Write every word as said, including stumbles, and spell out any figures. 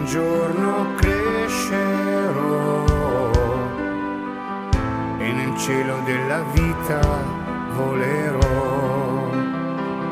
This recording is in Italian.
giorno crescerò e nel cielo della vita volerò.